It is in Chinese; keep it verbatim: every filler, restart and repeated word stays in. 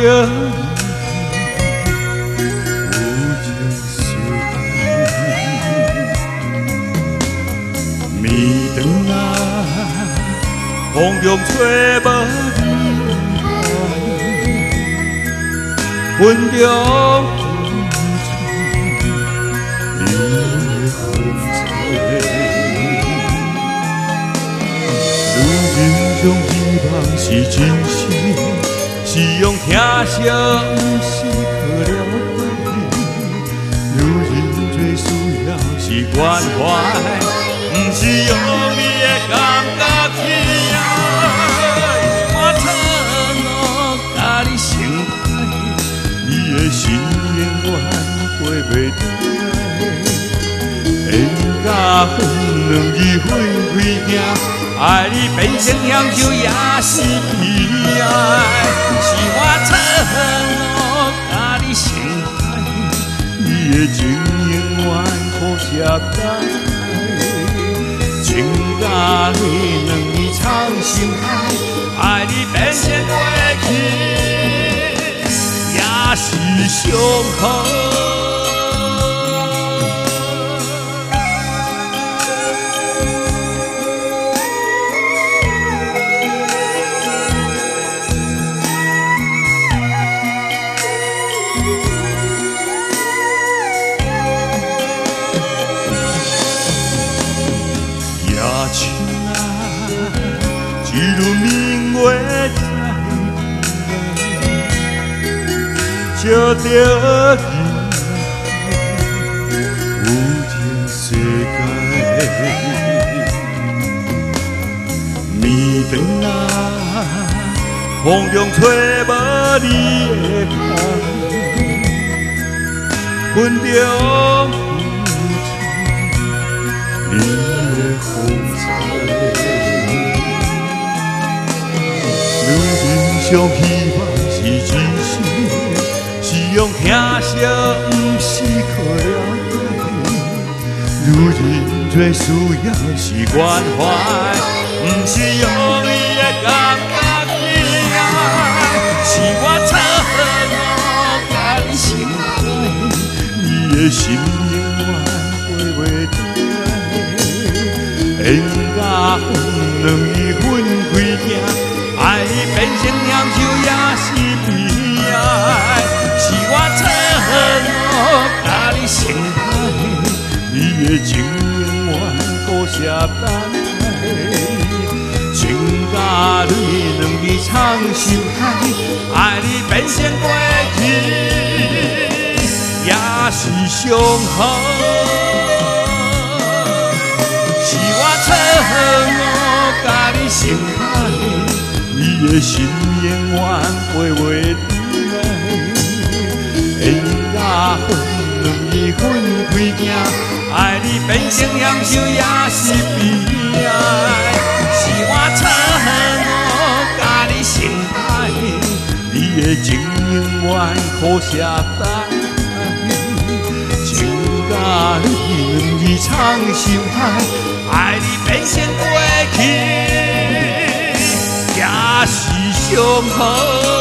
暝灯啊，风中吹无离，云中你的风采。如今种希望是真实，是用听声，不是靠了解。如今最需要是关怀。 不是用你的感觉去爱，我承诺甲你成爱，你的心永远过袂来。缘甲分两字分开行，爱你变成享受也是悲哀。是我承诺甲你成爱，你的情永远可惜等。 情甲你两字藏心海，爱你变成过去，也是伤害。一如明月在照着有情世界，暝灯啊，风中吹无你的香，云中你的风采。 如今上希望是真实，是用听声，不是靠了解。如今最需要是关怀，不是用你的感觉去爱。是我承诺甲你成爱，你的心永远过袂来。缘甲分两字分开行。 爱你变成享受也是悲哀，是我承诺甲你成爱，你的情永远可惜等待。情甲泪两字藏心海，爱你变成过去也是伤害。是我承诺甲你成爱。 你的心永远过袂来，缘甲分两字分开行，爱你变成享受也是悲哀。是我承诺甲你成爱，你的情永远可惜等待。情甲你两字藏心海，爱你变成过去。 也是伤害。